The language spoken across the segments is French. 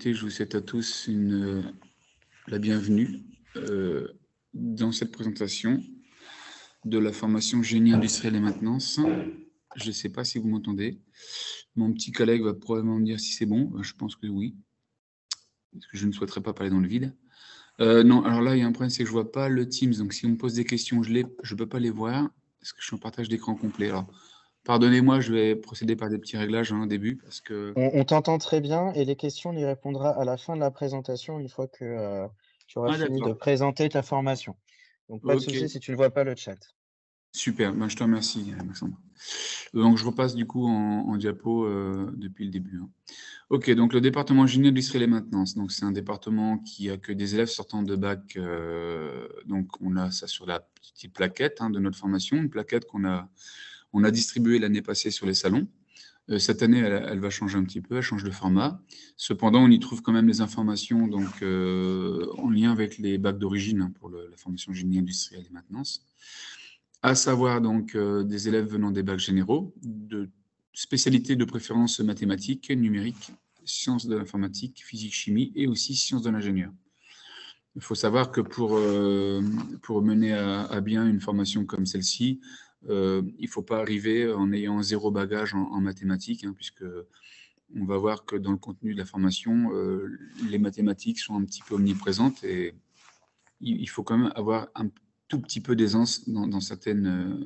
écoutez, je vous souhaite à tous la bienvenue dans cette présentation de la formation Génie industriel et maintenance. Je ne sais pas si vous m'entendez. Mon petit collègue va probablement me dire si c'est bon. Je pense que oui, parce que je ne souhaiterais pas parler dans le vide. Non, alors là, il y a un problème, c'est que je ne vois pas le Teams. Donc, si on me pose des questions, je ne peux pas les voir, parce que je suis en partage d'écran complet. Alors, pardonnez-moi, je vais procéder par des petits réglages au début, parce que... On t'entend très bien et les questions, on y répondra à la fin de la présentation, une fois que, tu auras Ah, fini de d'accord. présenter ta formation. Donc pas de Ok, souci si tu ne vois pas le chat. super. Ben, je te remercie, Alexandre. Donc, je repasse du coup en diapo depuis le début. Ok, donc le département génie industriel et maintenance. Donc, c'est un département qui accueille des élèves sortant de bac. Donc, on a ça sur la petite plaquette de notre formation, une plaquette on a distribuée l'année passée sur les salons. Cette année, elle va changer un petit peu, elle change de format. Cependant, on y trouve quand même les informations donc, en lien avec les bacs d'origine pour la formation génie industriel et maintenance. À savoir donc des élèves venant des bacs généraux, de spécialités de préférence mathématiques, numériques, sciences de l'informatique, physique, chimie et aussi sciences de l'ingénieur. Il faut savoir que pour mener à bien une formation comme celle-ci, il ne faut pas arriver en ayant zéro bagage en mathématiques, puisque on va voir que dans le contenu de la formation, les mathématiques sont un petit peu omniprésentes et il faut quand même avoir un tout petit peu d'aisance dans certaines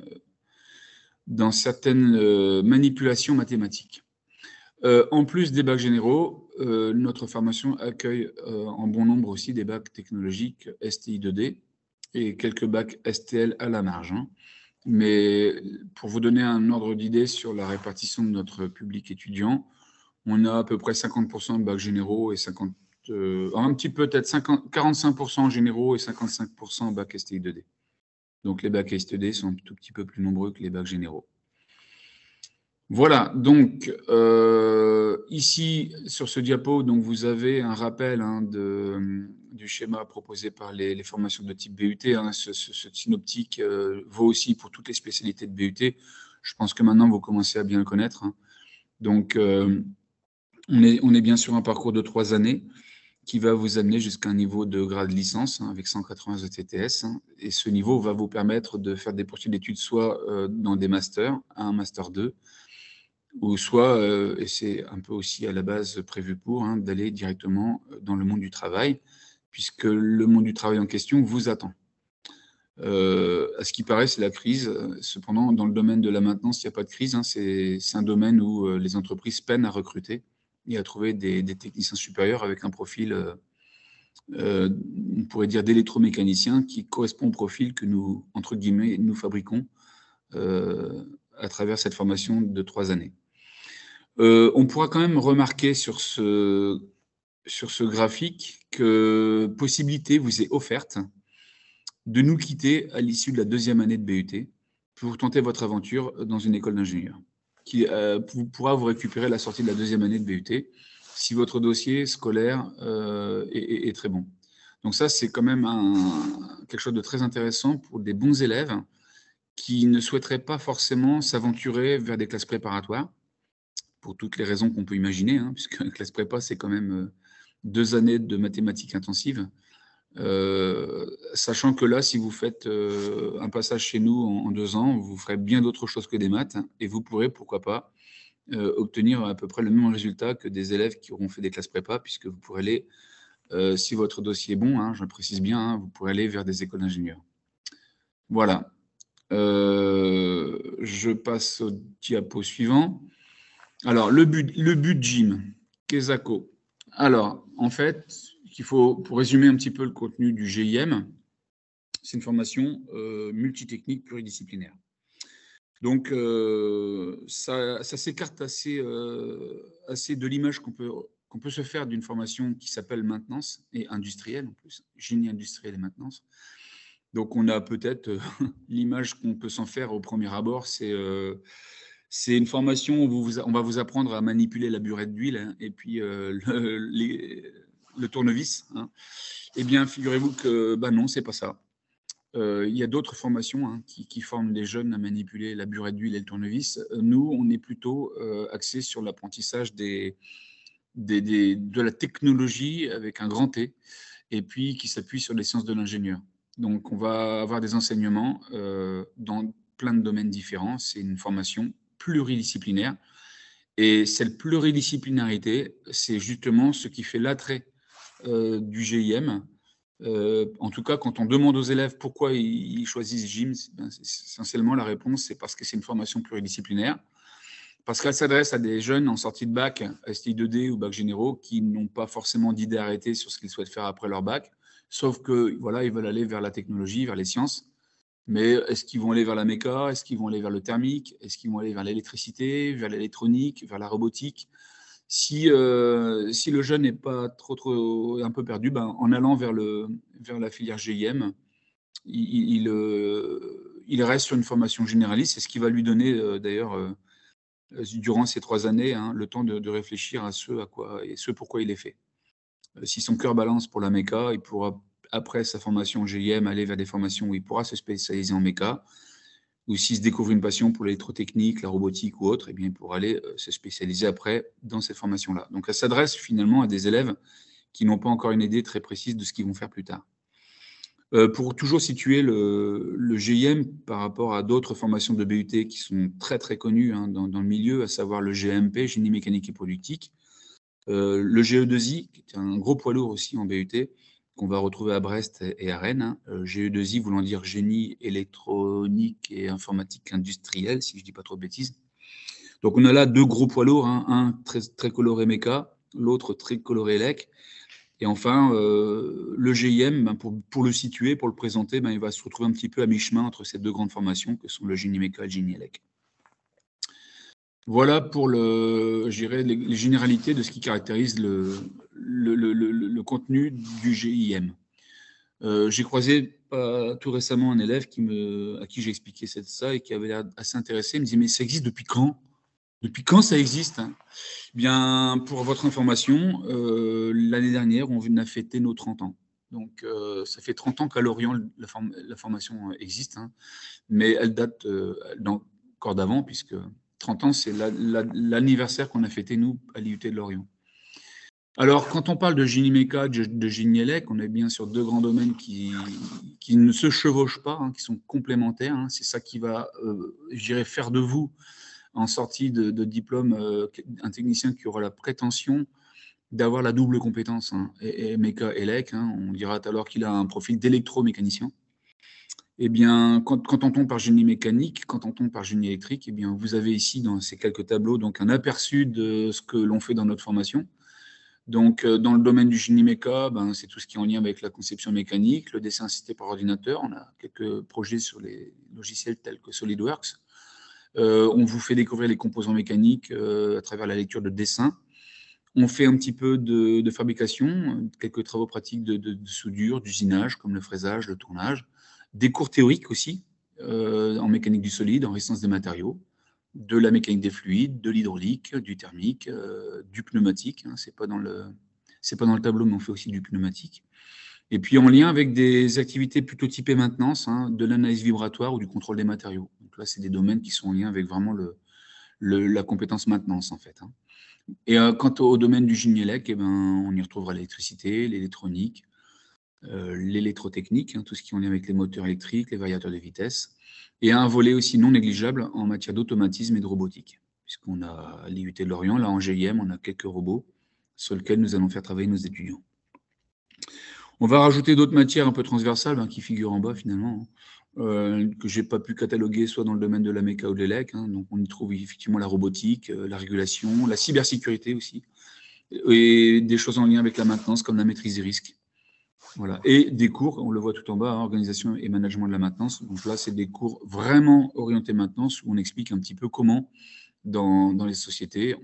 manipulations mathématiques. En plus des bacs généraux, notre formation accueille en bon nombre aussi des bacs technologiques STI 2D et quelques bacs STL à la marge. Mais pour vous donner un ordre d'idée sur la répartition de notre public étudiant, on a à peu près 50% de bacs généraux et un petit peu peut-être 45% généraux et 55% bacs STI 2D. Donc les bacs STI 2D sont un tout petit peu plus nombreux que les bacs généraux. Voilà, donc ici sur ce diapo, donc, vous avez un rappel du schéma proposé par les formations de type BUT. Ce synoptique vaut aussi pour toutes les spécialités de BUT. Je pense que maintenant vous commencez à bien le connaître. Donc on est bien sur un parcours de 3 années qui va vous amener jusqu'à un niveau de grade licence avec 180 ECTS. Et ce niveau va vous permettre de faire des poursuites d'études soit dans des masters, un master 2, ou soit, et c'est un peu aussi à la base prévu pour, d'aller directement dans le monde du travail, puisque le monde du travail en question vous attend. À ce qui paraît, c'est la crise. Cependant, dans le domaine de la maintenance, il n'y a pas de crise. C'est un domaine où les entreprises peinent à recruter et à trouver des techniciens supérieurs avec un profil, on pourrait dire, d'électromécanicien qui correspond au profil que nous, entre guillemets, nous fabriquons à travers cette formation de 3 années. On pourra quand même remarquer sur ce graphique que possibilité vous est offerte de nous quitter à l'issue de la 2e année de BUT pour tenter votre aventure dans une école d'ingénieur qui pourra vous récupérer à la sortie de la 2e année de BUT si votre dossier scolaire est très bon. Donc ça, c'est quand même quelque chose de très intéressant pour des bons élèves qui ne souhaiteraient pas forcément s'aventurer vers des classes préparatoires, pour toutes les raisons qu'on peut imaginer, puisque la classe prépa, c'est quand même 2 années de mathématiques intensives. Sachant que là, si vous faites un passage chez nous en 2 ans, vous ferez bien d'autres choses que des maths, et vous pourrez, pourquoi pas, obtenir à peu près le même résultat que des élèves qui auront fait des classes prépa, puisque vous pourrez aller, si votre dossier est bon, je le précise bien, vous pourrez aller vers des écoles d'ingénieurs. Voilà. Je passe au diapo suivant. Alors, le but gym, Kesako. Alors, en fait, pour résumer un petit peu le contenu du GIM, c'est une formation multitechnique pluridisciplinaire. Donc, ça s'écarte assez de l'image qu'on peut se faire d'une formation qui s'appelle maintenance et industrielle, en plus, génie industriel et maintenance. Donc, on a peut-être l'image qu'on peut s'en faire au premier abord, c'est une formation où on va vous apprendre à manipuler la burette d'huile et puis le tournevis. Eh bien, figurez-vous que non, c'est pas ça. Il y a d'autres formations qui forment les jeunes à manipuler la burette d'huile et le tournevis. Nous, on est plutôt axé sur l'apprentissage des de la technologie avec un grand T, et puis qui s'appuie sur les sciences de l'ingénieur. Donc, on va avoir des enseignements dans plein de domaines différents. C'est une formation pluridisciplinaire. Et cette pluridisciplinarité, c'est justement ce qui fait l'attrait du GIM. En tout cas, quand on demande aux élèves pourquoi ils choisissent GIM, essentiellement la réponse, c'est parce que c'est une formation pluridisciplinaire, parce qu'elle s'adresse à des jeunes en sortie de bac, STI2D ou bac généraux, qui n'ont pas forcément d'idée arrêtée sur ce qu'ils souhaitent faire après leur bac, sauf que voilà, ils veulent aller vers la technologie, vers les sciences. Mais est-ce qu'ils vont aller vers la méca? Est-ce qu'ils vont aller vers le thermique? Est-ce qu'ils vont aller vers l'électricité, vers l'électronique, vers la robotique? Si le jeune n'est pas trop un peu perdu, ben, en allant vers la filière GIM, il reste sur une formation généraliste. C'est ce qui va lui donner d'ailleurs durant ces 3 années hein, le temps de réfléchir à ce pourquoi il est fait. Si son cœur balance pour la méca, il pourra après sa formation GIM aller vers des formations où il pourra se spécialiser en méca. Ou s'il se découvre une passion pour l'électrotechnique, la robotique ou autre, eh bien, il pourra aller se spécialiser après dans cette formation-là. Donc, elle s'adresse finalement à des élèves qui n'ont pas encore une idée très précise de ce qu'ils vont faire plus tard. Pour toujours situer le GIM par rapport à d'autres formations de BUT qui sont très très connues hein, dans le milieu, à savoir le GMP, Génie mécanique et productique, le GE2I, qui est un gros poids lourd aussi en BUT, qu'on va retrouver à Brest et à Rennes. Hein. GE2I voulant dire génie électronique et informatique industrielle, si je ne dis pas trop de bêtises. Donc on a là 2 gros poids lourds, hein, un très coloré méca, l'autre très coloré élec. Et enfin, le GIM, ben, pour le situer, pour le présenter, ben, il va se retrouver un petit peu à mi-chemin entre ces 2 grandes formations que sont le génie méca et le génie élec. Voilà pour les généralités de ce qui caractérise le contenu du GIM. J'ai croisé tout récemment un élève à qui j'ai expliqué ça et qui avait l'air assez intéressé. Il me dit, mais ça existe depuis quand? Depuis quand ça existe hein? Bien, pour votre information, l'année dernière, on a fêté nos 30 ans. Donc, ça fait 30 ans qu'à Lorient, la formation existe, hein, mais elle date encore d'avant, puisque 30 ans, c'est l'anniversaire qu'on a fêté, nous, à l'IUT de Lorient. Alors, quand on parle de génie méca, de génie élec, on est bien sur 2 grands domaines qui ne se chevauchent pas, hein, qui sont complémentaires. Hein. C'est ça qui va, je dirais, faire de vous, en sortie de diplôme, un technicien qui aura la prétention d'avoir la double compétence, hein, et méca élec. Hein. On dira tout à l'heure qu'il a un profil d'électromécanicien. Eh bien, quand on tombe par génie mécanique, quand on tombe par génie électrique, eh bien, vous avez ici, dans ces quelques tableaux, donc un aperçu de ce que l'on fait dans notre formation. Donc, dans le domaine du génie méca, ben, c'est tout ce qui est en lien avec la conception mécanique, le dessin assisté par ordinateur. On a quelques projets sur les logiciels tels que SolidWorks. On vous fait découvrir les composants mécaniques à travers la lecture de dessins. On fait un petit peu de fabrication, quelques travaux pratiques de soudure, d'usinage, comme le fraisage, le tournage. Des cours théoriques aussi, en mécanique du solide, en résistance des matériaux, de la mécanique des fluides, de l'hydraulique, du thermique, du pneumatique. Hein, c'est pas dans le tableau, mais on fait aussi du pneumatique. Et puis en lien avec des activités plutôt typées maintenance, hein, de l'analyse vibratoire ou du contrôle des matériaux. Donc là, c'est des domaines qui sont en lien avec vraiment la compétence maintenance, en fait. Hein. Et quant au domaine du génie élec, eh ben, on y retrouvera l'électricité, l'électronique, l'électrotechnique, hein, tout ce qui est en lien avec les moteurs électriques, les variateurs de vitesse, et un volet aussi non négligeable en matière d'automatisme et de robotique, puisqu'on a à l'IUT de Lorient, là en GIM, on a quelques robots sur lesquels nous allons faire travailler nos étudiants. On va rajouter d'autres matières un peu transversales hein, qui figurent en bas finalement, que je n'ai pas pu cataloguer soit dans le domaine de la méca ou de l'élec. Hein, donc on y trouve effectivement la robotique, la régulation, la cybersécurité aussi, et des choses en lien avec la maintenance comme la maîtrise des risques. Voilà. Et des cours, on le voit tout en bas, hein, organisation et management de la maintenance. Donc là, c'est des cours vraiment orientés maintenance où on explique un petit peu comment, dans les sociétés,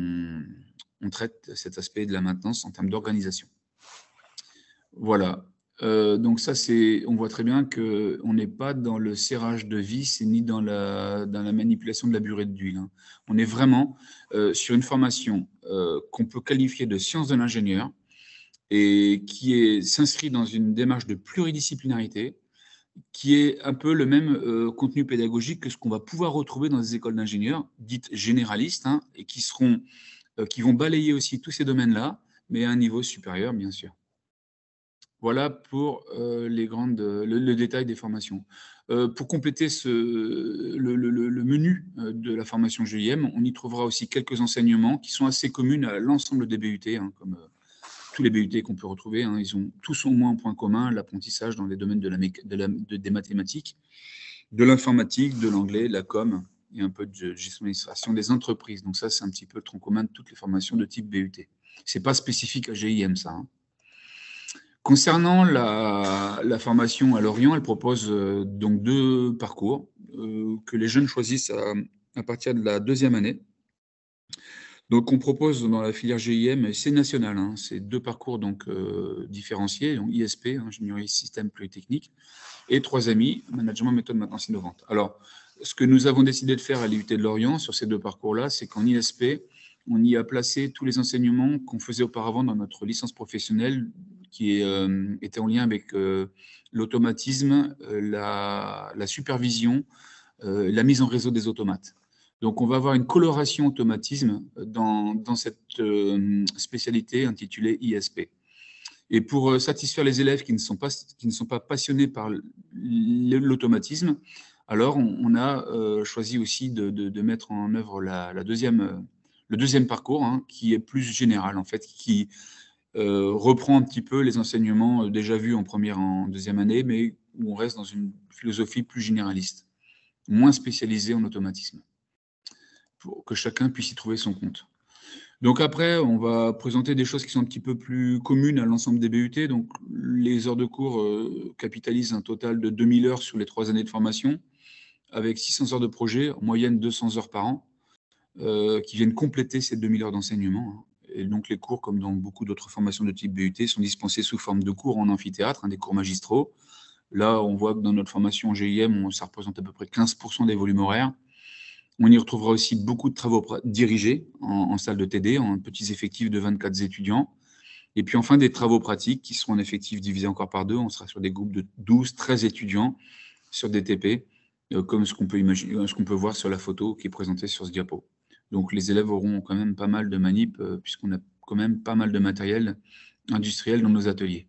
on traite cet aspect de la maintenance en termes d'organisation. Voilà. Donc ça, on voit très bien qu'on n'est pas dans le serrage de vis ni dans la manipulation de la burette d'huile. Hein. On est vraiment sur une formation qu'on peut qualifier de sciences de l'ingénieur et qui s'inscrit dans une démarche de pluridisciplinarité qui est un peu le même contenu pédagogique que ce qu'on va pouvoir retrouver dans des écoles d'ingénieurs dites généralistes hein, et qui seront qui vont balayer aussi tous ces domaines-là, mais à un niveau supérieur, bien sûr. Voilà pour le détail des formations. Pour compléter le menu de la formation GIM, on y trouvera aussi quelques enseignements qui sont assez communs à l'ensemble des BUT, hein, comme tous les BUT qu'on peut retrouver. Hein. Ils ont tous au moins un point commun, l'apprentissage dans les domaines des mathématiques, de l'informatique, de l'anglais, de la com et un peu de gestion d'administration des entreprises. Donc ça, c'est un petit peu le tronc commun de toutes les formations de type BUT. Ce n'est pas spécifique à GIM, ça. Hein. Concernant la formation à Lorient, elle propose donc 2 parcours que les jeunes choisissent à partir de la 2e année. Donc, on propose dans la filière GIM, et c'est national, hein, c'est 2 parcours donc, différenciés, donc ISP, ingénierie système polytechnique, et 3 AMI, management méthode maintenance innovante. Alors, ce que nous avons décidé de faire à l'IUT de Lorient sur ces 2 parcours-là, c'est qu'en ISP, on y a placé tous les enseignements qu'on faisait auparavant dans notre licence professionnelle, qui était en lien avec l'automatisme, la supervision, la mise en réseau des automates. Donc, on va avoir une coloration automatisme dans cette spécialité intitulée ISP. Et pour satisfaire les élèves qui ne sont pas passionnés par l'automatisme, alors on a choisi aussi de mettre en œuvre le deuxième parcours, hein, qui est plus général, en fait, qui reprend un petit peu les enseignements déjà vus en première et en 2e année, mais où on reste dans une philosophie plus généraliste, moins spécialisée en automatisme, pour que chacun puisse y trouver son compte. Donc après, on va présenter des choses qui sont un petit peu plus communes à l'ensemble des BUT. Donc les heures de cours capitalisent un total de 2000 heures sur les 3 années de formation, avec 600 heures de projet, en moyenne 200 heures par an, qui viennent compléter ces 2000 heures d'enseignement. Et donc les cours, comme dans beaucoup d'autres formations de type BUT, sont dispensés sous forme de cours en amphithéâtre, des cours magistraux. Là, on voit que dans notre formation en GIM, ça représente à peu près 15% des volumes horaires. On y retrouvera aussi beaucoup de travaux dirigés en salle de TD, en petits effectifs de 24 étudiants. Et puis enfin, des travaux pratiques qui seront en effectifs divisés encore par 2. On sera sur des groupes de 12, 13 étudiants sur des TP, comme ce qu'on peut voir sur la photo qui est présentée sur ce diapo. Donc les élèves auront quand même pas mal de manip, puisqu'on a quand même pas mal de matériel industriel dans nos ateliers.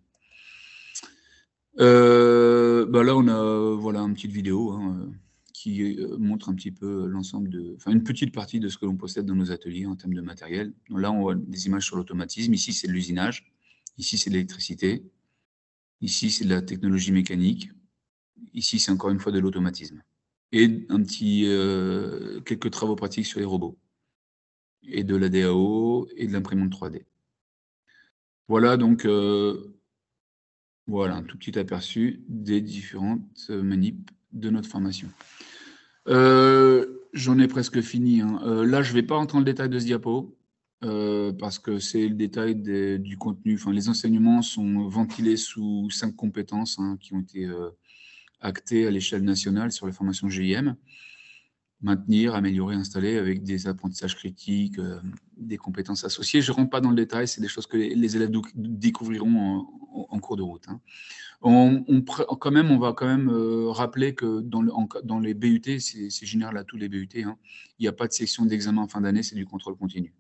Là, on a voilà, une petite vidéo, hein, qui montre un petit peu une petite partie de ce que l'on possède dans nos ateliers en termes de matériel. Donc là, on voit des images sur l'automatisme. Ici, c'est de l'usinage. Ici, c'est de l'électricité. Ici, c'est de la technologie mécanique. Ici, c'est encore une fois de l'automatisme. Et quelques travaux pratiques sur les robots. Et de la DAO et de l'imprimante 3D. Voilà donc voilà un tout petit aperçu des différentes manips de notre formation. J'en ai presque fini. Hein. Là, je ne vais pas rentrer dans le détail de ce diapo, parce que c'est le détail du contenu. Enfin, les enseignements sont ventilés sous 5 compétences, hein, qui ont été actées à l'échelle nationale sur les formations GIM. Maintenir, améliorer, installer, avec des apprentissages critiques, des compétences associées. Je ne rentre pas dans le détail, c'est des choses que les élèves découvriront en cours de route. Hein. On va quand même rappeler que dans les BUT, c'est général à tous les BUT, hein, il n'y a pas de section d'examen en fin d'année, c'est du contrôle continu.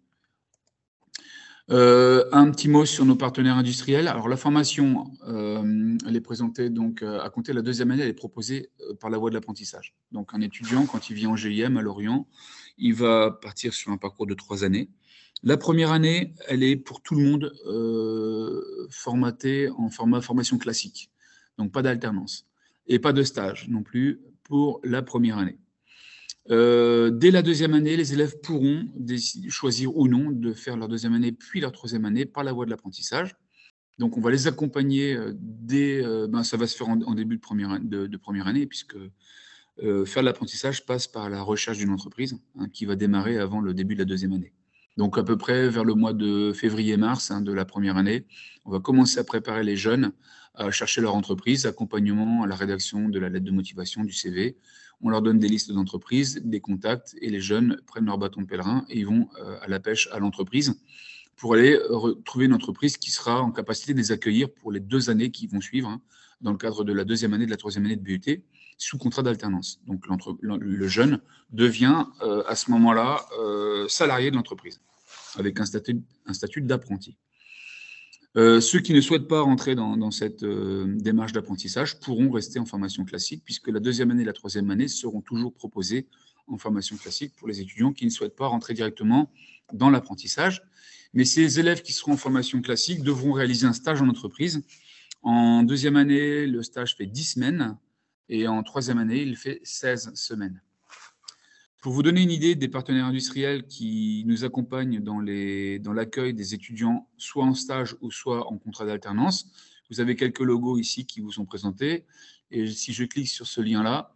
Un petit mot sur nos partenaires industriels. Alors la formation, elle est présentée donc à compter de la 2e année, elle est proposée par la voie de l'apprentissage. Donc un étudiant, quand il vient en GIM à Lorient, il va partir sur un parcours de 3 années. La première année, elle est pour tout le monde formatée en format formation classique. Donc pas d'alternance. Et pas de stage non plus pour la première année. Dès la 2e année, les élèves pourront choisir ou non de faire leur 2e année puis leur 3e année par la voie de l'apprentissage. Donc on va les accompagner ça va se faire en début de première année, puisque faire l'apprentissage passe par la recherche d'une entreprise, hein, qui va démarrer avant le début de la 2e année. Donc à peu près vers le mois de février-mars, hein, de la première année, on va commencer à préparer les jeunes à chercher leur entreprise, accompagnement à la rédaction de la lettre de motivation, du CV. On leur donne des listes d'entreprises, des contacts, et les jeunes prennent leur bâton de pèlerin et ils vont à la pêche à l'entreprise pour aller trouver une entreprise qui sera en capacité de les accueillir pour les 2 années qui vont suivre, hein, dans le cadre de la 2e année, de la 3e année de BUT, sous contrat d'alternance. Donc le jeune devient à ce moment-là salarié de l'entreprise. avec un statut d'apprenti. Ceux qui ne souhaitent pas rentrer dans cette démarche d'apprentissage pourront rester en formation classique, puisque la deuxième année et la troisième année seront toujours proposées en formation classique pour les étudiants qui ne souhaitent pas rentrer directement dans l'apprentissage. Mais ces élèves qui seront en formation classique devront réaliser un stage en entreprise. En deuxième année, le stage fait 10 semaines, et en troisième année, il fait 16 semaines. Pour vous donner une idée des partenaires industriels qui nous accompagnent dans l'accueil des étudiants, soit en stage ou soit en contrat d'alternance, vous avez quelques logos ici qui vous sont présentés. Et si je clique sur ce lien-là,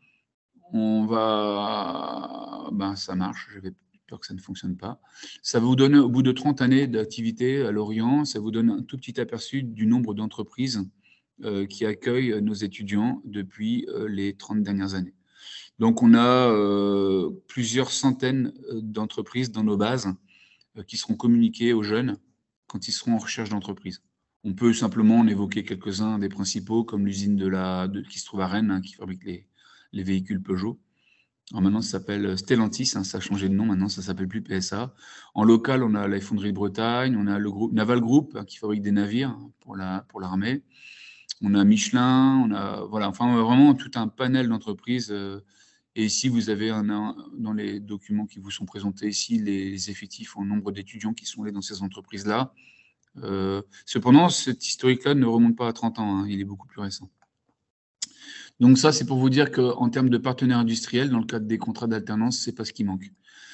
ça marche, j'avais peur que ça ne fonctionne pas. Ça vous donne, au bout de 30 années d'activité à Lorient, ça vous donne un tout petit aperçu du nombre d'entreprises qui accueillent nos étudiants depuis les 30 dernières années. Donc, on a plusieurs centaines d'entreprises dans nos bases qui seront communiquées aux jeunes quand ils seront en recherche d'entreprise. On peut simplement en évoquer quelques-uns des principaux, comme l'usine qui se trouve à Rennes, qui fabrique les véhicules Peugeot. Alors maintenant, ça s'appelle Stellantis, ça a changé de nom, maintenant ça ne s'appelle plus PSA. En local, on a la Fonderie de Bretagne, on a le groupe Naval Group, qui fabrique des navires pour l'armée. On a Michelin, on a vraiment tout un panel d'entreprises. Et ici, vous avez dans les documents qui vous sont présentés ici, les effectifs en nombre d'étudiants qui sont allés dans ces entreprises-là. Cependant, cet historique-là ne remonte pas à 30 ans, il est beaucoup plus récent. Donc ça, c'est pour vous dire qu'en termes de partenaires industriels, dans le cadre des contrats d'alternance, c'est pas ce qui manque.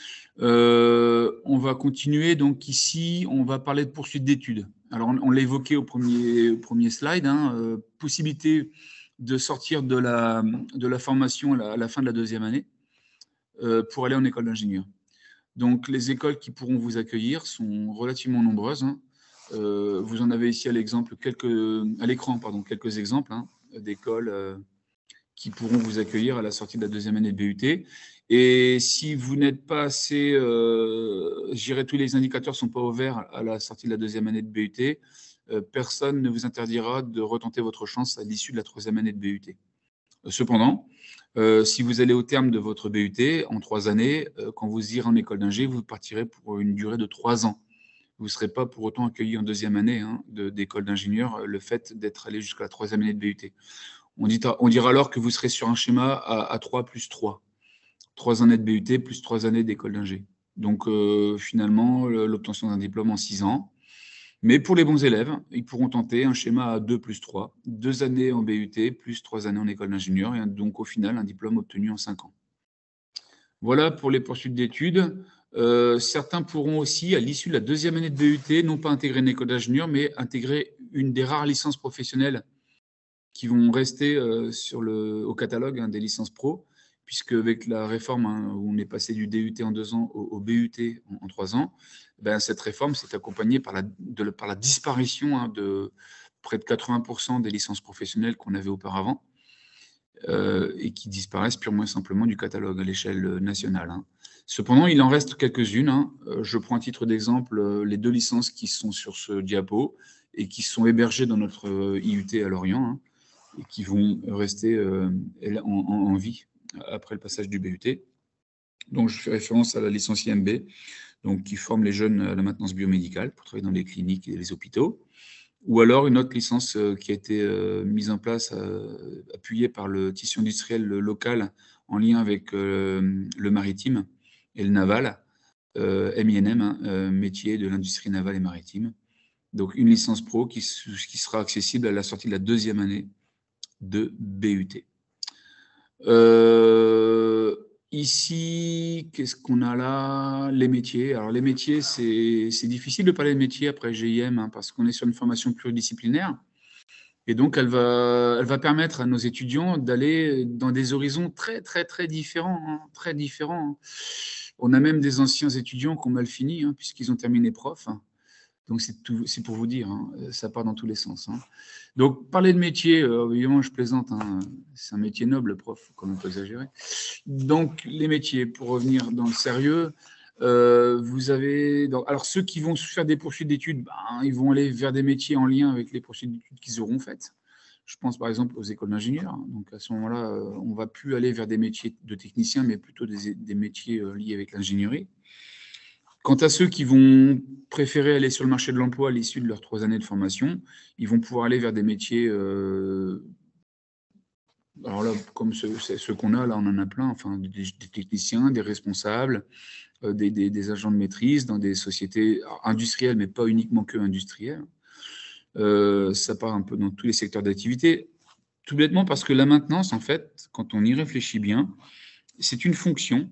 On va continuer. Donc ici, on va parler de poursuite d'études. Alors, on l'a évoqué au premier slide, possibilité de sortir de la formation à la fin de la deuxième année pour aller en école d'ingénieur. Donc, les écoles qui pourront vous accueillir sont relativement nombreuses. Vous en avez ici à l'écran, quelques exemples d'écoles qui pourront vous accueillir à la sortie de la deuxième année de BUT. Et si vous n'êtes pas assez, tous les indicateurs ne sont pas ouverts à la sortie de la deuxième année de BUT, personne ne vous interdira de retenter votre chance à l'issue de la troisième année de BUT. Cependant, si vous allez au terme de votre BUT en 3 années, quand vous irez en école d'ingé, vous partirez pour une durée de 3 ans. Vous ne serez pas pour autant accueilli en deuxième année d'école d'ingénieur, le fait d'être allé jusqu'à la troisième année de BUT. On dira alors que vous serez sur un schéma à 3 plus 3. 3 années de BUT plus 3 années d'école d'ingé. Donc, finalement, l'obtention d'un diplôme en 6 ans. Mais pour les bons élèves, ils pourront tenter un schéma à 2 plus 3. 2 années en BUT plus 3 années en école d'ingénieur. Et donc, au final, un diplôme obtenu en 5 ans. Voilà pour les poursuites d'études. Certains pourront aussi, à l'issue de la deuxième année de BUT, non pas intégrer une école d'ingénieur, mais intégrer une des rares licences professionnelles qui vont rester au catalogue des licences pro, puisque avec la réforme où on est passé du DUT en 2 ans au BUT en 3 ans, cette réforme s'est accompagnée par la disparition de près de 80% des licences professionnelles qu'on avait auparavant et qui disparaissent purement et simplement du catalogue à l'échelle nationale. Cependant, il en reste quelques-unes. Je prends à titre d'exemple les 2 licences qui sont sur ce diapo et qui sont hébergées dans notre IUT à Lorient, et qui vont rester en vie après le passage du BUT. Donc, je fais référence à la licence IMB, donc, qui forme les jeunes à la maintenance biomédicale pour travailler dans les cliniques et les hôpitaux. Ou alors une autre licence qui a été mise en place, appuyée par le tissu industriel local en lien avec le maritime et le naval, MINM, métier de l'industrie navale et maritime. Donc, une licence pro qui sera accessible à la sortie de la deuxième année de BUT. Ici, qu'est-ce qu'on a là? Les métiers. Alors, les métiers, c'est difficile de parler de métiers après GIM, parce qu'on est sur une formation pluridisciplinaire. Et donc, elle va permettre à nos étudiants d'aller dans des horizons très, très, très différents. Très différents. On a même des anciens étudiants qui ont mal fini, puisqu'ils ont terminé prof. Donc, c'est pour vous dire, ça part dans tous les sens. Donc, parler de métier, évidemment, je plaisante, c'est un métier noble, prof, faut quand même pas exagérer. Donc, les métiers, pour revenir dans le sérieux, vous avez... alors, ceux qui vont faire des poursuites d'études, ils vont aller vers des métiers en lien avec les poursuites d'études qu'ils auront faites. Je pense par exemple aux écoles d'ingénieurs. Donc, à ce moment-là, on ne va plus aller vers des métiers de techniciens, mais plutôt des métiers liés avec l'ingénierie. Quant à ceux qui vont préférer aller sur le marché de l'emploi à l'issue de leurs 3 années de formation, ils vont pouvoir aller vers des métiers, alors là, comme ceux qu'on a, là, on en a plein, enfin, des techniciens, des responsables, des agents de maîtrise dans des sociétés industrielles, mais pas uniquement que industrielles. Ça part un peu dans tous les secteurs d'activité, tout bêtement parce que la maintenance, en fait, quand on y réfléchit bien, c'est une fonction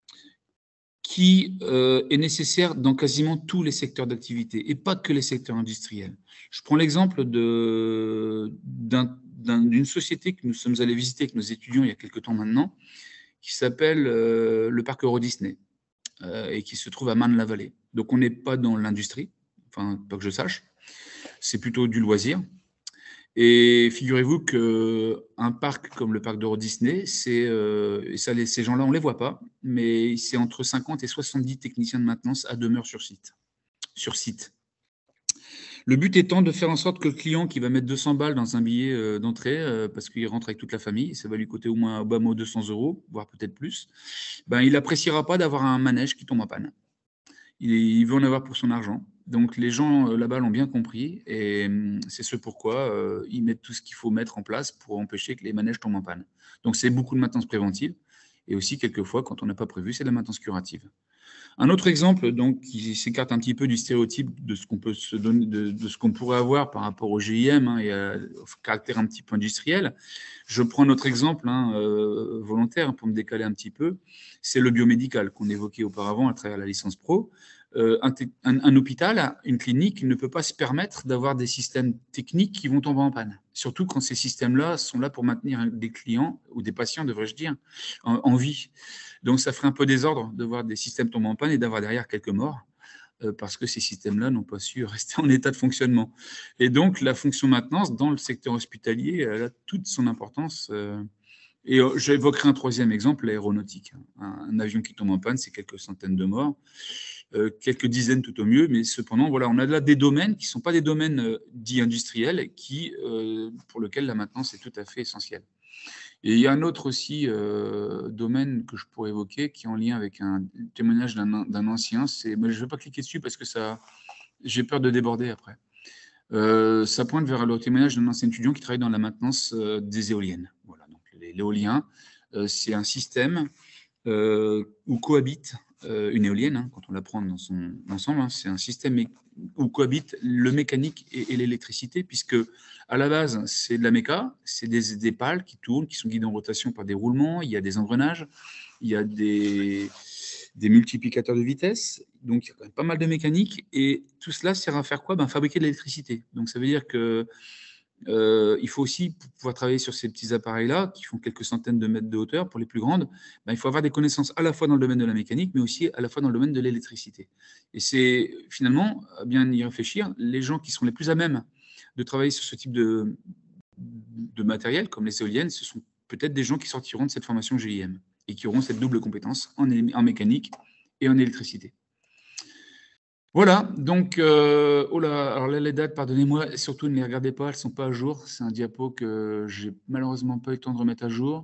qui est nécessaire dans quasiment tous les secteurs d'activité et pas que les secteurs industriels. Je prends l'exemple d'une société que nous sommes allés visiter avec nos étudiants il y a quelque temps maintenant, qui s'appelle le parc Euro Disney et qui se trouve à Marne-la-Vallée. Donc on n'est pas dans l'industrie, enfin pas que je sache, c'est plutôt du loisir. Et figurez-vous qu'un parc comme le parc d'Euro Disney, ces gens-là, on ne les voit pas, mais c'est entre 50 et 70 techniciens de maintenance à demeure sur site. Le but étant de faire en sorte que le client qui va mettre 200 balles dans un billet d'entrée, parce qu'il rentre avec toute la famille, ça va lui coûter au moins au bas mot 200 €, voire peut-être plus, ben, il n'appréciera pas d'avoir un manège qui tombe en panne. Il veut en avoir pour son argent. Donc les gens là-bas l'ont bien compris et c'est ce pourquoi ils mettent tout ce qu'il faut mettre en place pour empêcher que les manèges tombent en panne. Donc c'est beaucoup de maintenance préventive et aussi quelquefois, quand on n'a pas prévu, c'est de la maintenance curative. Un autre exemple donc, qui s'écarte un petit peu du stéréotype de ce qu'on peut se donner, de ce qu'on pourrait avoir par rapport au GIM et au caractère un petit peu industriel. Je prends notre exemple volontaire pour me décaler un petit peu, c'est le biomédical qu'on évoquait auparavant à travers la licence pro. Un hôpital, une clinique ne peut pas se permettre d'avoir des systèmes techniques qui vont tomber en panne. Surtout quand ces systèmes-là sont là pour maintenir des clients, ou des patients, devrais-je dire, en vie. Donc ça ferait un peu désordre de voir des systèmes tomber en panne et d'avoir derrière quelques morts, parce que ces systèmes-là n'ont pas su rester en état de fonctionnement. Et donc la fonction maintenance dans le secteur hospitalier, elle a toute son importance. Et j'évoquerai un troisième exemple, l'aéronautique. Un avion qui tombe en panne, c'est quelques centaines de morts, quelques dizaines tout au mieux, mais cependant, voilà, on a là des domaines qui ne sont pas des domaines dits industriels, pour lesquels la maintenance est tout à fait essentielle. Et il y a un autre aussi domaine que je pourrais évoquer, qui est en lien avec un témoignage d'un ancien. Je ne vais pas cliquer dessus parce que j'ai peur de déborder après. Ça pointe vers le témoignage d'un ancien étudiant qui travaille dans la maintenance des éoliennes. Voilà, donc l'éolien, c'est un système où cohabite une éolienne, hein, quand on la prend dans son ensemble, hein, c'est un système où cohabite le mécanique et l'électricité, puisque à la base, c'est de la méca, c'est des pales qui tournent, qui sont guidées en rotation par des roulements, il y a des engrenages, il y a des multiplicateurs de vitesse, donc il y a quand même pas mal de mécanique, et tout cela sert à faire quoi? Ben, fabriquer de l'électricité. Donc ça veut dire que il faut aussi, pour pouvoir travailler sur ces petits appareils-là, qui font quelques centaines de mètres de hauteur pour les plus grandes, ben, il faut avoir des connaissances à la fois dans le domaine de la mécanique, mais aussi à la fois dans le domaine de l'électricité. Et c'est finalement, à bien y réfléchir, les gens qui sont les plus à même de travailler sur ce type de matériel, comme les éoliennes, ce sont peut-être des gens qui sortiront de cette formation GIM et qui auront cette double compétence en mécanique et en électricité. Voilà, donc, oh là, alors là, les dates, pardonnez-moi, surtout ne les regardez pas, elles ne sont pas à jour. C'est un diapo que j'ai malheureusement pas eu le temps de remettre à jour.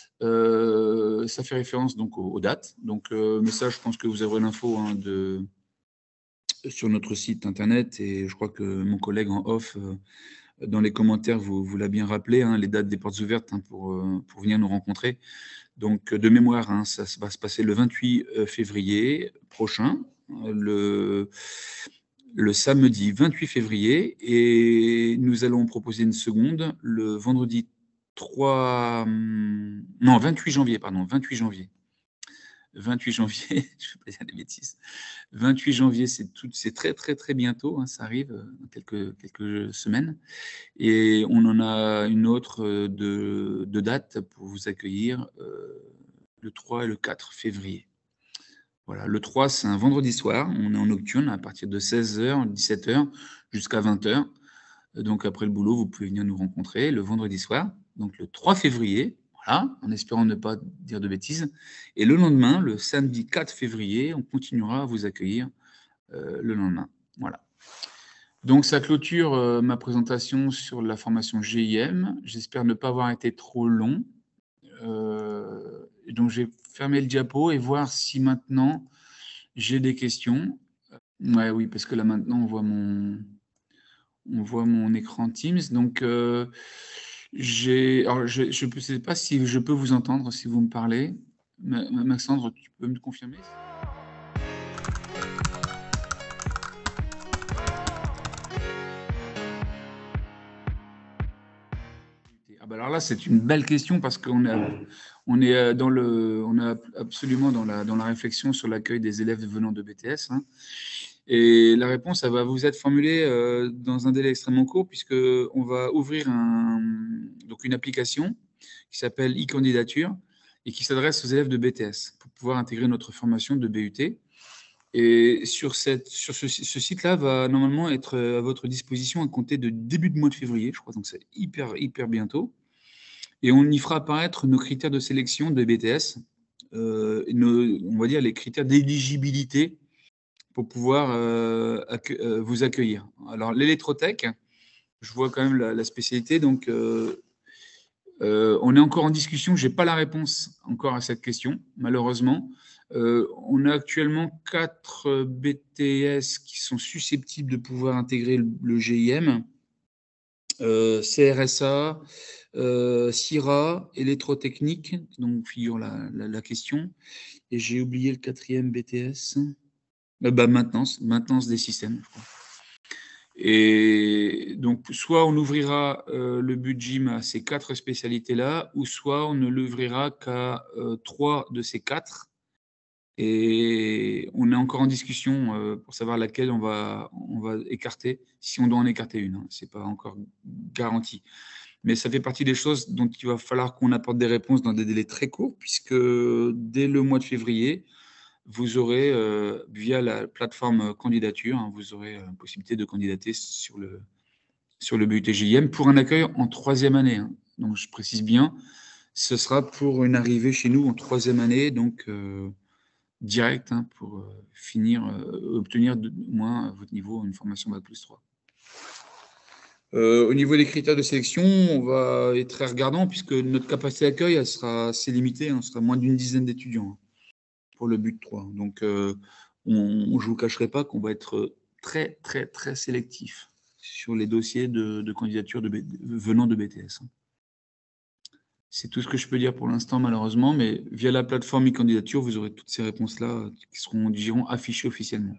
Ça fait référence donc aux dates. Donc, mais ça, je pense que vous aurez l'info hein, sur notre site internet, et je crois que mon collègue en off, dans les commentaires, vous l'a bien rappelé, hein, les dates des portes ouvertes hein, pour venir nous rencontrer. Donc, de mémoire, hein, ça va se passer le 28 février prochain, le samedi 28 février, et nous allons proposer une seconde le vendredi 28 janvier, pardon, 28 janvier. 28 janvier, je ne vais pas dire des bêtises. 28 janvier, c'est très, très, très bientôt, hein, ça arrive dans quelques semaines. Et on en a une autre de date pour vous accueillir le 3 et le 4 février. Voilà, le 3, c'est un vendredi soir. On est en nocturne à partir de 16h, 17h jusqu'à 20h. Donc, après le boulot, vous pouvez venir nous rencontrer le vendredi soir, donc le 3 février, voilà, en espérant ne pas dire de bêtises. Et le lendemain, le samedi 4 février, on continuera à vous accueillir le lendemain. Voilà. Donc, ça clôture ma présentation sur la formation GIM. J'espère ne pas avoir été trop long. Donc, j'ai fermé le diapo et voir si maintenant J'ai des questions. Ouais, oui, parce que là maintenant on voit mon écran Teams. Donc alors je ne sais pas si je peux vous entendre, si vous me parlez. Maxandre, tu peux me confirmer? Ah bah alors là, c'est une belle question parce qu'on est absolument dans la réflexion sur l'accueil des élèves venant de BTS, hein. Et la réponse, elle va vous être formulée dans un délai extrêmement court, puisqu'on va ouvrir donc une application qui s'appelle e-candidature et qui s'adresse aux élèves de BTS pour pouvoir intégrer notre formation de BUT. Et sur ce site-là va normalement être à votre disposition à compter de début de mois de février, je crois, donc c'est hyper bientôt. Et on y fera apparaître nos critères de sélection de BTS, on va dire les critères d'éligibilité pour pouvoir vous accueillir. Alors, l'électrotech, je vois quand même la spécialité, donc on est encore en discussion, je n'ai pas la réponse encore à cette question, malheureusement. On a actuellement 4 BTS qui sont susceptibles de pouvoir intégrer le GIM, CRSA, CIRA, électrotechnique, donc figure la question. Et j'ai oublié le 4e BTS. Maintenance des systèmes, je crois. Et donc, soit on ouvrira le BUT-GYM à ces 4 spécialités-là, ou soit on ne l'ouvrira qu'à 3 de ces 4. Et on est encore en discussion pour savoir laquelle on va écarter, si on doit en écarter une, hein. Ce n'est pas encore garanti. Mais ça fait partie des choses dont il va falloir qu'on apporte des réponses dans des délais très courts, puisque dès le mois de février, vous aurez, via la plateforme candidature, hein, vous aurez la possibilité de candidater sur le BUT-GIM pour un accueil en 3e année, hein. Donc, je précise bien, ce sera pour une arrivée chez nous en 3e année, donc direct, hein, pour obtenir au moins à votre niveau une formation Bac+3. Au niveau des critères de sélection, on va être très regardant puisque notre capacité d'accueil, elle sera assez limitée, hein, ce sera moins d'une dizaine d'étudiants, hein, pour le BUT 3. Donc, je ne vous cacherai pas qu'on va être très sélectif sur les dossiers de candidature venant de BTS. C'est tout ce que je peux dire pour l'instant, malheureusement, mais via la plateforme e-candidature, vous aurez toutes ces réponses-là qui seront, diront, affichées officiellement.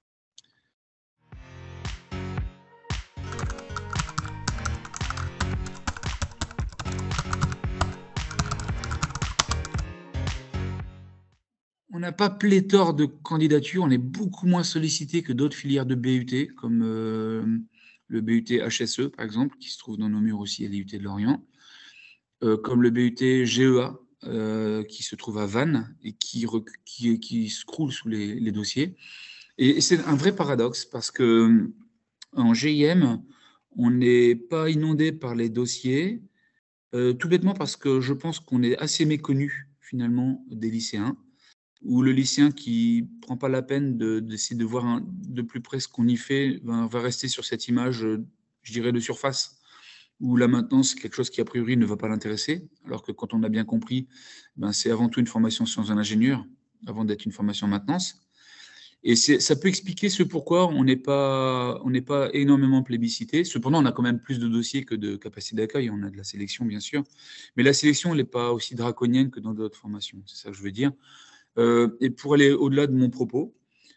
On n'a pas pléthore de candidatures, on est beaucoup moins sollicité que d'autres filières de BUT, comme le BUT HSE, par exemple, qui se trouve dans nos murs aussi à l'IUT de Lorient, comme le BUT GEA, qui se trouve à Vannes et qui se croule sous les dossiers. Et c'est un vrai paradoxe, parce que en GIM, on n'est pas inondé par les dossiers, tout bêtement parce que je pense qu'on est assez méconnu, finalement, des lycéens, ou le lycéen qui ne prend pas la peine d'essayer de voir de plus près ce qu'on y fait va rester sur cette image, je dirais, de surface, où la maintenance, c'est quelque chose qui, a priori, ne va pas l'intéresser, alors que quand on a bien compris, c'est avant tout une formation sciences de l'ingénieur, avant d'être une formation maintenance. Et ça peut expliquer ce pourquoi on n'est pas énormément plébiscité. Cependant, on a quand même plus de dossiers que de capacité d'accueil. On a de la sélection, bien sûr. Mais la sélection, elle n'est pas aussi draconienne que dans d'autres formations. C'est ça que je veux dire. Et pour aller au-delà de mon propos,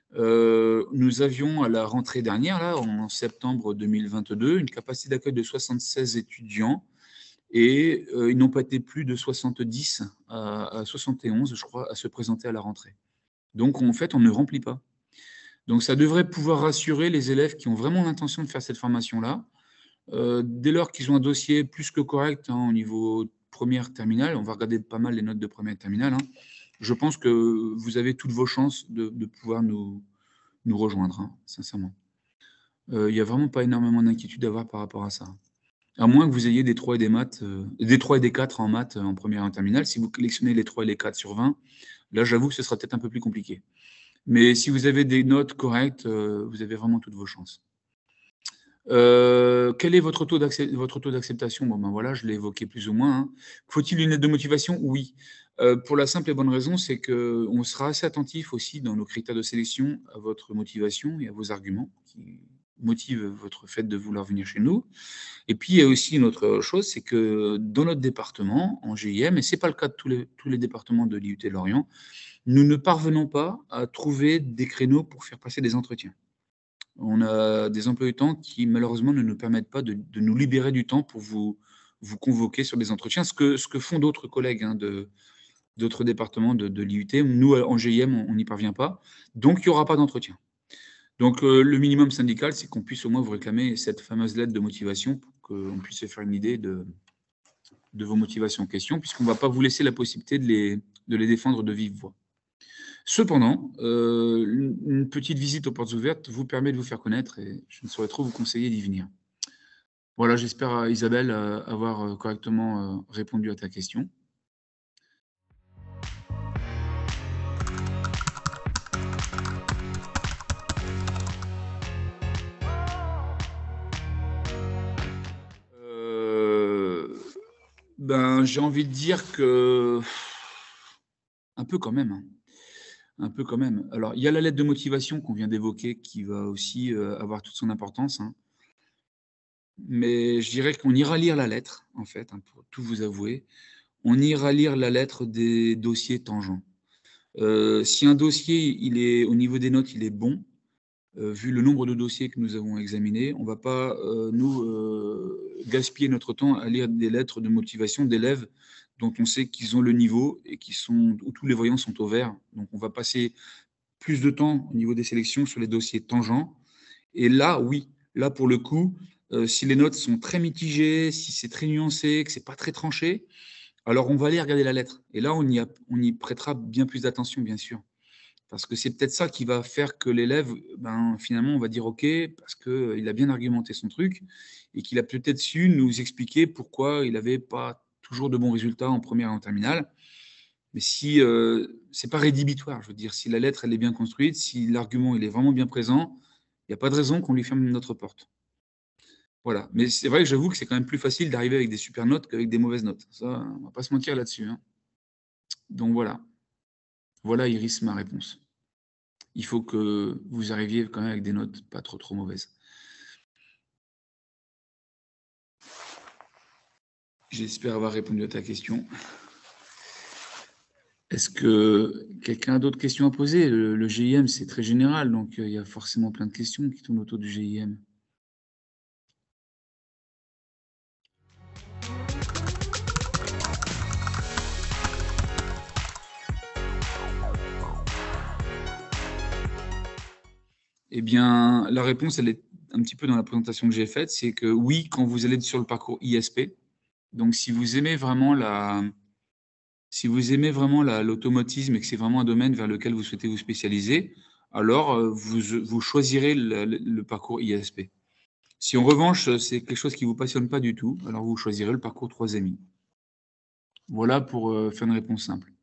nous avions à la rentrée dernière, là, en septembre 2022, une capacité d'accueil de 76 étudiants. Et ils n'ont pas été plus de 70 à 71, je crois, à se présenter à la rentrée. Donc, en fait, on ne remplit pas. Donc, ça devrait pouvoir rassurer les élèves qui ont vraiment l'intention de faire cette formation-là. Dès lors qu'ils ont un dossier plus que correct, hein, au niveau première terminale, on va regarder pas mal les notes de première terminale, hein, je pense que vous avez toutes vos chances de pouvoir nous rejoindre, hein, sincèrement. Il n'y a vraiment pas énormément d'inquiétude à avoir par rapport à ça. À moins que vous ayez des 3 et des maths, des 3 et des 4 en maths en première et en terminale. Si vous collectionnez les 3 et les 4 sur 20, là, j'avoue que ce sera peut-être un peu plus compliqué. Mais si vous avez des notes correctes, vous avez vraiment toutes vos chances. Quel est votre taux d'acceptation? Bon, ben voilà, je l'ai évoqué plus ou moins, hein. Faut-il une lettre de motivation? Oui. Pour la simple et bonne raison, c'est qu'on sera assez attentif aussi dans nos critères de sélection à votre motivation et à vos arguments qui motivent votre fait de vouloir venir chez nous. Et puis, il y a aussi une autre chose, c'est que dans notre département, en GIM, et c'est pas le cas de tous les départements de l'IUT Lorient, nous ne parvenons pas à trouver des créneaux pour faire passer des entretiens. On a des emplois du temps qui, malheureusement, ne nous permettent pas de nous libérer du temps pour vous convoquer sur des entretiens, ce que font d'autres collègues, hein, d'autres départements de l'IUT. Nous, en GIM, on n'y parvient pas. Donc, il n'y aura pas d'entretien. Donc, le minimum syndical, c'est qu'on puisse au moins vous réclamer cette fameuse lettre de motivation pour qu'on puisse se faire une idée de vos motivations en question, puisqu'on ne va pas vous laisser la possibilité de les défendre de vive voix. Cependant, une petite visite aux portes ouvertes vous permet de vous faire connaître et je ne saurais trop vous conseiller d'y venir. Voilà, j'espère, Isabelle, avoir correctement répondu à ta question. Ben, j'ai envie de dire que un peu quand même, hein. Un peu quand même. Alors, il y a la lettre de motivation qu'on vient d'évoquer qui va aussi avoir toute son importance, hein. Mais je dirais qu'on ira lire la lettre, en fait, hein, pour tout vous avouer. On ira lire la lettre des dossiers tangents. Si un dossier, il est au niveau des notes, il est bon, vu le nombre de dossiers que nous avons examinés, on ne va pas, gaspiller notre temps à lire des lettres de motivation d'élèves dont on sait qu'ils ont le niveau et où tous les voyants sont au vert. Donc, on va passer plus de temps au niveau des sélections sur les dossiers tangents. Et là, oui, là, pour le coup, si les notes sont très mitigées, si c'est très nuancé, que c'est pas très tranché, alors on va aller regarder la lettre. Et là, on y prêtera bien plus d'attention, bien sûr. Parce que c'est peut-être ça qui va faire que l'élève, ben, finalement, on va dire OK, parce qu'il a bien argumenté son truc et qu'il a peut-être su nous expliquer pourquoi il n'avait pas toujours de bons résultats en première et en terminale. Mais si c'est pas rédhibitoire, je veux dire, si la lettre elle est bien construite, si l'argument il est vraiment bien présent, il n'y a pas de raison qu'on lui ferme notre porte. Voilà. Mais c'est vrai que j'avoue que c'est quand même plus facile d'arriver avec des super notes qu'avec des mauvaises notes. Ça, on va pas se mentir là-dessus, hein. Donc voilà. Voilà, Iris, ma réponse. Il faut que vous arriviez quand même avec des notes pas trop trop mauvaises. J'espère avoir répondu à ta question. Est-ce que quelqu'un a d'autres questions à poser? Le GIM, c'est très général, donc il y a forcément plein de questions qui tournent autour du GIM. Eh bien, la réponse, elle est un petit peu dans la présentation que j'ai faite, c'est que oui, quand vous allez sur le parcours ISP, donc si vous aimez vraiment l'automatisme et que c'est vraiment un domaine vers lequel vous souhaitez vous spécialiser, alors vous choisirez le parcours ISP. Si en revanche, c'est quelque chose qui ne vous passionne pas du tout, alors vous choisirez le parcours 3MI. Voilà pour faire une réponse simple.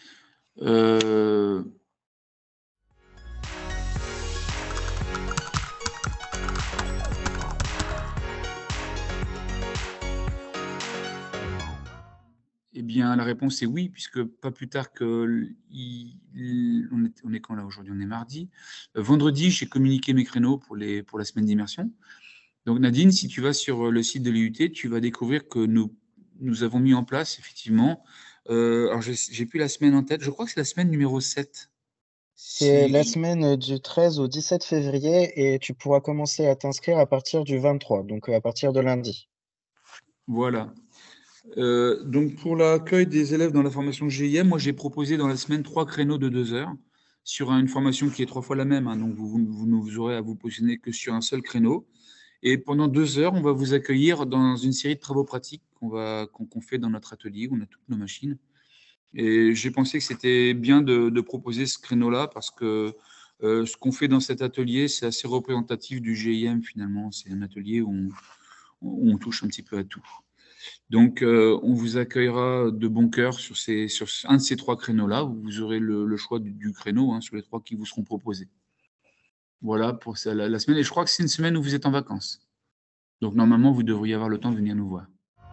Eh bien, la réponse est oui, puisque pas plus tard que on est quand là aujourd'hui? On est mardi. Vendredi, j'ai communiqué mes créneaux pour la semaine d'immersion. Donc Nadine, si tu vas sur le site de l'IUT, tu vas découvrir que nous avons mis en place effectivement, alors j'ai plus la semaine en tête, je crois que c'est la semaine numéro 7. C'est la Si, semaine du 13 au 17 février et tu pourras commencer à t'inscrire à partir du 23, donc à partir de lundi. voilà. Donc pour l'accueil des élèves dans la formation GIM, moi j'ai proposé dans la semaine 3 créneaux de 2 heures sur une formation qui est 3 fois la même, hein, donc vous ne aurez à vous positionner que sur un seul créneau. Et pendant 2 heures, on va vous accueillir dans une série de travaux pratiques qu'on fait dans notre atelier, où on a toutes nos machines. Et j'ai pensé que c'était bien de proposer ce créneau-là parce que ce qu'on fait dans cet atelier, c'est assez représentatif du GIM finalement. C'est un atelier où on touche un petit peu à tout. Donc, on vous accueillera de bon cœur sur un de ces 3 créneaux-là. Vous aurez le choix du créneau, hein, sur les 3 qui vous seront proposés. Voilà pour ça, la semaine. Et je crois que c'est une semaine où vous êtes en vacances. Donc normalement, vous devriez avoir le temps de venir nous voir.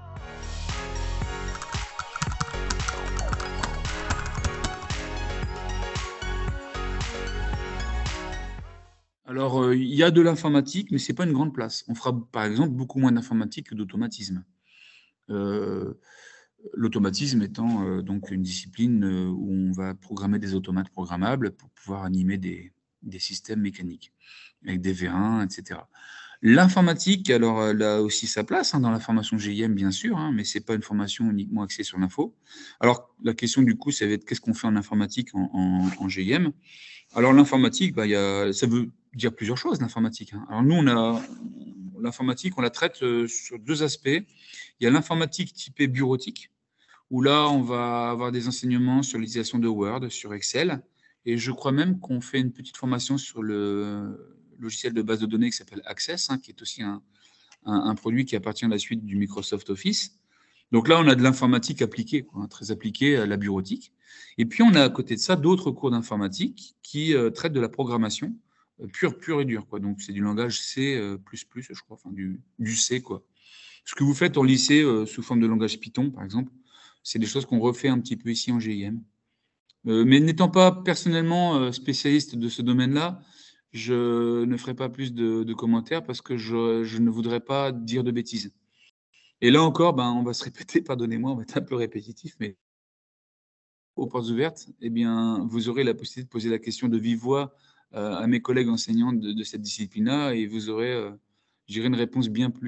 Alors, il y a de l'informatique, mais c'est pas une grande place. On fera, par exemple, beaucoup moins d'informatique que d'automatisme. Heu, L'automatisme étant, donc une discipline, où on va programmer des automates programmables pour pouvoir animer des systèmes mécaniques avec des vérins et cetera. L'informatique, alors, elle a aussi sa place, hein, dans la formation GIM, bien sûr, hein, mais c'est pas une formation uniquement axée sur l'info. Alors, la question, du coup, ça va être: qu'est-ce qu'on fait en informatique en GIM? Alors l'informatique, bah, ça veut dire plusieurs choses, l'informatique, hein. Alors nous, l'informatique, on la traite sur deux aspects. Il y a l'informatique typée bureautique, où là, on va avoir des enseignements sur l'utilisation de Word, sur Excel, et je crois même qu'on fait une petite formation sur le logiciel de base de données qui s'appelle Access, hein, qui est aussi un produit qui appartient à la suite du Microsoft Office. Donc là, on a de l'informatique appliquée, quoi, hein, très appliquée à la bureautique. Et puis, on a à côté de ça d'autres cours d'informatique qui traitent de la programmation pure et dure, quoi. Donc, c'est du langage C++, je crois, enfin du C, quoi. Ce que vous faites en lycée sous forme de langage Python, par exemple, c'est des choses qu'on refait un petit peu ici en GIM. Mais n'étant pas personnellement spécialiste de ce domaine-là, je ne ferai pas plus de commentaires parce que je ne voudrais pas dire de bêtises. Et là encore, ben, on va se répéter, pardonnez-moi, on va être un peu répétitif, mais aux portes ouvertes, eh bien, vous aurez la possibilité de poser la question de vive voix à mes collègues enseignants de cette discipline-là, et vous aurez, je dirais, une réponse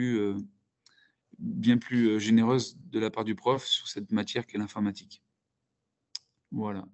bien plus généreuse de la part du prof sur cette matière qu'est l'informatique. Voilà.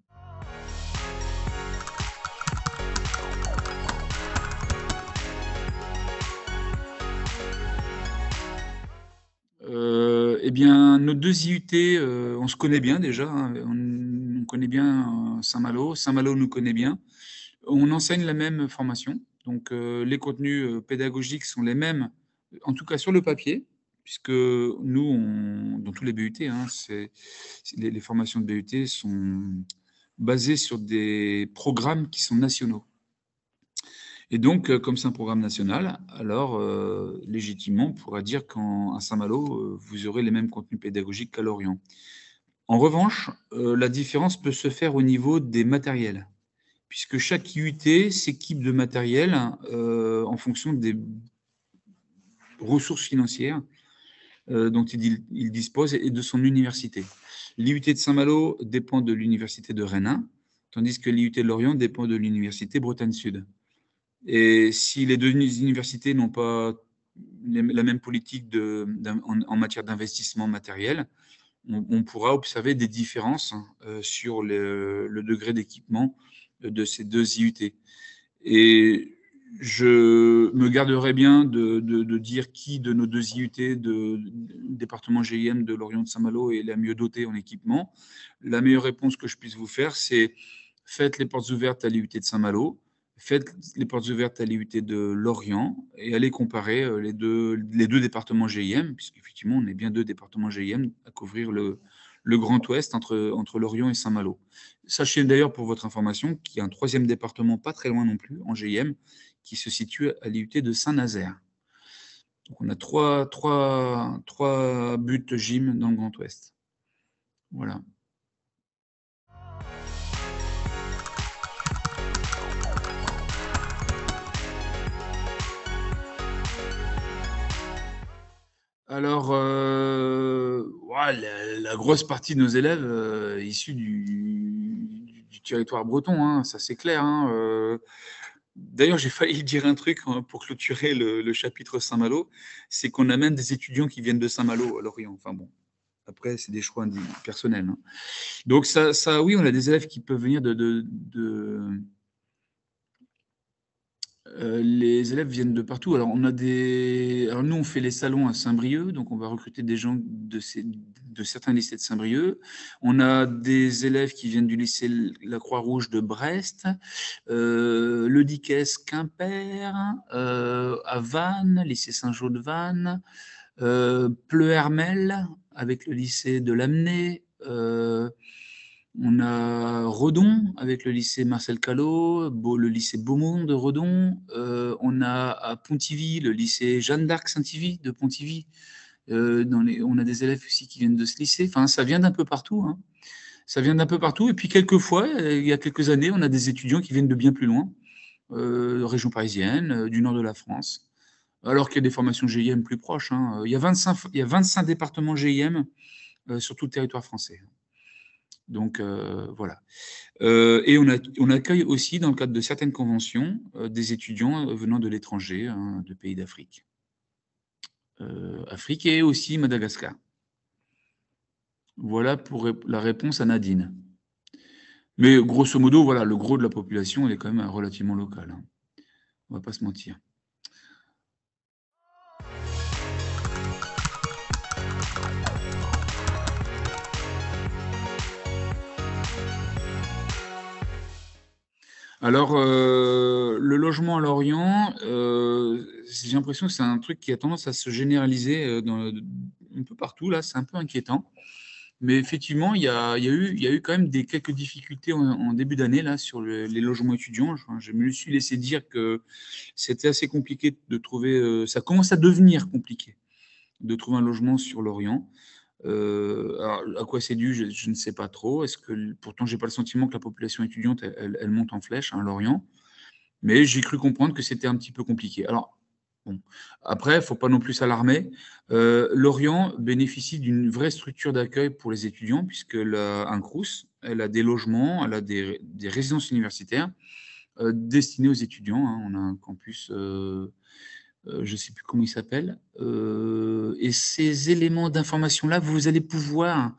Eh bien, nos 2 IUT, on se connaît bien déjà, hein, on connaît bien, Saint-Malo. Saint-Malo nous connaît bien. On enseigne la même formation, donc les contenus, pédagogiques sont les mêmes, en tout cas sur le papier, puisque nous, dans tous les BUT, hein, les formations de BUT sont basées sur des programmes qui sont nationaux. Et donc, comme c'est un programme national, alors, légitimement, on pourra dire qu'à Saint-Malo, vous aurez les mêmes contenus pédagogiques qu'à Lorient. En revanche, la différence peut se faire au niveau des matériels, puisque chaque IUT s'équipe de matériel, en fonction des ressources financières, dont il dispose et de son université. L'IUT de Saint-Malo dépend de l'université de Rennes, tandis que l'IUT de Lorient dépend de l'université Bretagne Sud. Et si les deux universités n'ont pas la même politique en matière d'investissement matériel, on pourra observer des différences sur le degré d'équipement de ces deux IUT. Et je me garderai bien de dire qui de nos deux IUT, département GIM de Lorient de Saint-Malo, est la mieux dotée en équipement. La meilleure réponse que je puisse vous faire, c'est: faites les portes ouvertes à l'IUT de Saint-Malo, faites les portes ouvertes à l'IUT de Lorient et allez comparer les deux départements GIM, puisqu'effectivement, on est bien deux départements GIM à couvrir le Grand Ouest entre Lorient et Saint-Malo. Sachez d'ailleurs, pour votre information, qu'il y a un troisième département, pas très loin non plus, en GIM, qui se situe à l'IUT de Saint-Nazaire. Donc on a trois buts GIM dans le Grand Ouest. Voilà. Alors, ouais, la grosse partie de nos élèves issus du territoire breton, hein, ça c'est clair, hein. D'ailleurs, j'ai failli dire un truc hein, pour clôturer le chapitre Saint-Malo, c'est qu'on a même des étudiants qui viennent de Saint-Malo à Lorient. Enfin bon, après, c'est des choix personnels, hein. Donc oui, on a des élèves qui peuvent venir les élèves viennent de partout. Alors, alors nous, on fait les salons à Saint-Brieuc, donc on va recruter des gens de certains lycées de Saint-Brieuc. On a des élèves qui viennent du lycée La Croix-Rouge de Brest, le DICES Quimper, à Vannes, lycée Saint-Jean de Vannes, Pleu-Hermel avec le lycée de Lamennais. On a Redon avec le lycée Marcel Callot, le lycée Beaumont de Redon. On a à Pontivy le lycée Jeanne d'Arc Saint-Yvi de Pontivy. On a des élèves aussi qui viennent de ce lycée. Enfin, ça vient d'un peu partout, hein. Ça vient d'un peu partout. Et puis, quelquefois, il y a quelques années, on a des étudiants qui viennent de bien plus loin, région parisienne, du nord de la France, alors qu'il y a des formations GIM plus proches, hein. Il y a 25 départements GIM sur tout le territoire français. Donc, voilà. Et on accueille aussi, dans le cadre de certaines conventions, des étudiants venant de l'étranger, hein, de pays d'Afrique. Afrique et aussi Madagascar. Voilà pour la réponse à Nadine. Mais grosso modo, voilà, le gros de la population, elle est quand même relativement locale, hein. On va pas se mentir. Alors, le logement à Lorient, j'ai l'impression que c'est un truc qui a tendance à se généraliser un peu partout, là, c'est un peu inquiétant. Mais effectivement, il y a eu quand même quelques difficultés en début d'année là sur les logements étudiants. Je me suis laissé dire que c'était assez compliqué de trouver. Ça commence à devenir compliqué de trouver un logement sur Lorient. Alors, à quoi c'est dû, je ne sais pas trop. Pourtant, j'ai pas le sentiment que la population étudiante elle monte en flèche, hein, à Lorient. Mais j'ai cru comprendre que c'était un petit peu compliqué. Alors, bon. Après, il ne faut pas non plus s'alarmer. Lorient bénéficie d'une vraie structure d'accueil pour les étudiants, puisqu'elle a un CROUS, elle a des logements, elle a des résidences universitaires destinées aux étudiants, hein. On a un campus, je ne sais plus comment il s'appelle. Et ces éléments d'information-là, vous allez pouvoir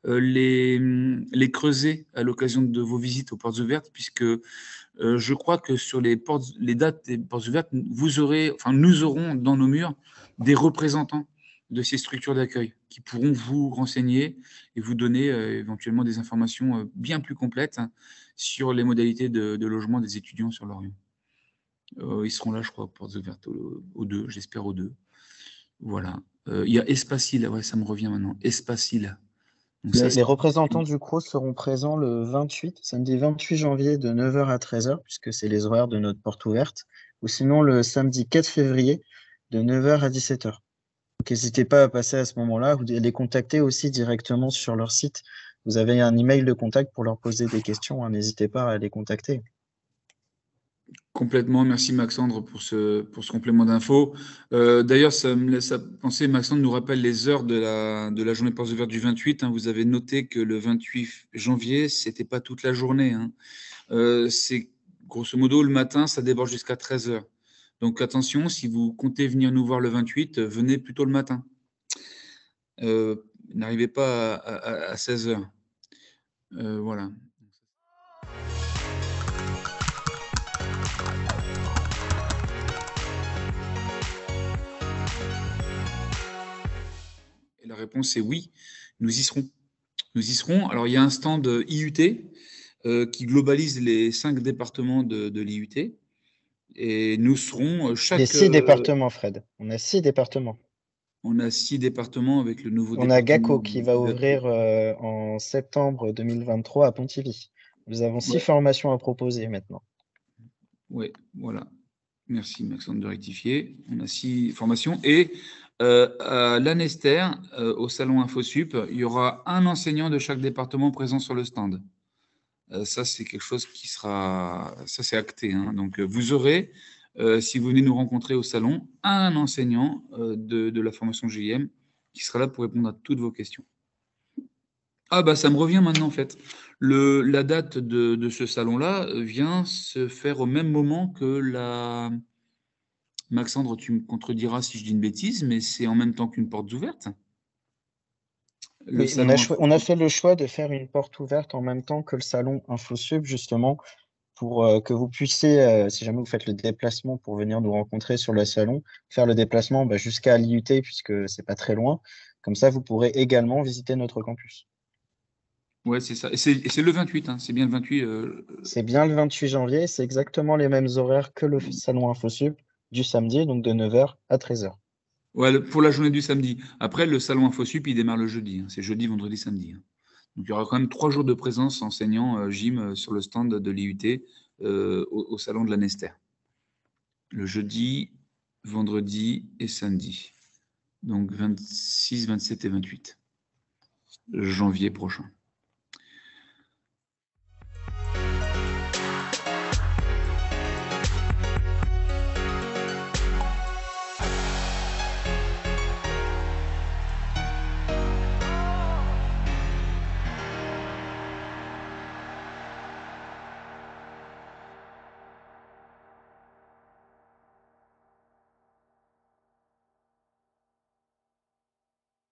les creuser à l'occasion de vos visites aux portes ouvertes, puisque je crois que sur les dates des portes ouvertes, nous aurons dans nos murs des représentants de ces structures d'accueil qui pourront vous renseigner et vous donner éventuellement des informations bien plus complètes, hein, sur les modalités de logement des étudiants sur Lorient. Ils seront là, je crois, aux portes ouvertes, aux deux, j'espère aux deux. Voilà. Il y a Espacil, ouais, ça me revient maintenant. Espacil. Donc ça, Les représentants du CRO seront présents le 28, samedi 28 janvier de 9 h à 13 h, puisque c'est les horaires de notre porte ouverte, ou sinon le samedi 4 février de 9 h à 17 h. Donc n'hésitez pas à passer à ce moment-là. Vous les contacter aussi directement sur leur site. Vous avez un email de contact pour leur poser des questions, hein. N'hésitez pas à les contacter. complètement, merci Maxandre pour ce complément d'info. D'ailleurs, ça me laisse à penser, Maxandre nous rappelle les heures de la journée portes ouvertes du 28, hein. Vous avez noté que le 28 janvier, c'était pas toute la journée, hein. C'est grosso modo le matin, ça déborde jusqu'à 13 h. Donc attention, si vous comptez venir nous voir le 28, venez plutôt le matin. N'arrivez pas à 16 h. Voilà. Et la réponse est oui, nous y serons. Nous y serons. Alors, il y a un stand IUT qui globalise les 5 départements de l'IUT. Et nous serons Les 6 départements, Fred. On a 6 départements. On a 6 départements avec le nouveau On a département GACO qui va ouvrir en septembre 2023 à Pontivy. Nous avons 6 formations à proposer maintenant. Oui, voilà. Merci Maxence de rectifier. On a 6 formations. Et à l'Anester, au salon InfoSup, il y aura un enseignant de chaque département présent sur le stand. Ça, c'est quelque chose qui sera... Ça, c'est acté, hein. Donc, vous aurez, si vous venez nous rencontrer au salon, un enseignant de la formation GIM qui sera là pour répondre à toutes vos questions. Ah bah ça me revient maintenant en fait. La date de ce salon-là vient se faire au même moment que la... Maxandre, tu me contrediras si je dis une bêtise, mais c'est en même temps qu'une porte ouverte. Le Oui, salon on a fait le choix de faire une porte ouverte en même temps que le salon InfoSup, justement, pour que vous puissiez, si jamais vous faites le déplacement pour venir nous rencontrer sur le salon, faire le déplacement jusqu'à l'IUT, puisque c'est pas très loin. Comme ça, vous pourrez également visiter notre campus. Ouais, c'est ça. Et c'est le 28, hein, c'est bien le 28. C'est bien le 28 janvier, c'est exactement les mêmes horaires que le salon InfoSup du samedi, donc de 9 h à 13 h. Ouais, pour la journée du samedi. Après, le salon InfoSup, il démarre le jeudi, hein. C'est jeudi, vendredi, samedi, hein. Donc, il y aura quand même 3 jours de présence enseignant gym sur le stand de l'IUT au salon de la Nester. Le jeudi, vendredi et samedi. Donc 26, 27 et 28 janvier prochain.